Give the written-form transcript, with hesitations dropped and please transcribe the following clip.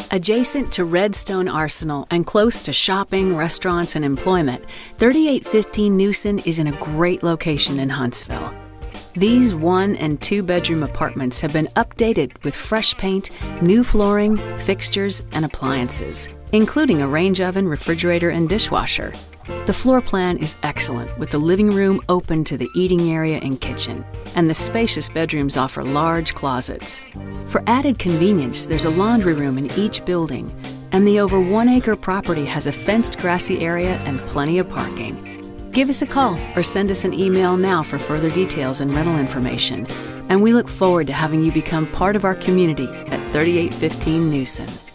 Adjacent to Redstone Arsenal and close to shopping, restaurants, and employment, 3815 Newson is in a great location in Huntsville. These 1- and 2-bedroom apartments have been updated with fresh paint, new flooring, fixtures, and appliances, including a range oven, refrigerator, and dishwasher. The floor plan is excellent, with the living room open to the eating area and kitchen, and the spacious bedrooms offer large closets. For added convenience, there's a laundry room in each building, and the over 1-acre property has a fenced grassy area and plenty of parking. Give us a call or send us an email now for further details and rental information, and we look forward to having you become part of our community at 3815 Newson.